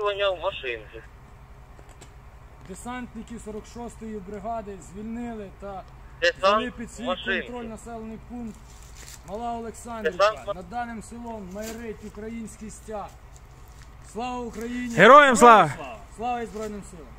охороняв машинки. Десантників 46-ї бригади звільнили та Десант взяли під свій машинки. контроль населений пункт Мала Олександрівка. Десант... Над даним селом майорить український стяг. Слава Україні! Героям слава! Слава і Збройним силам!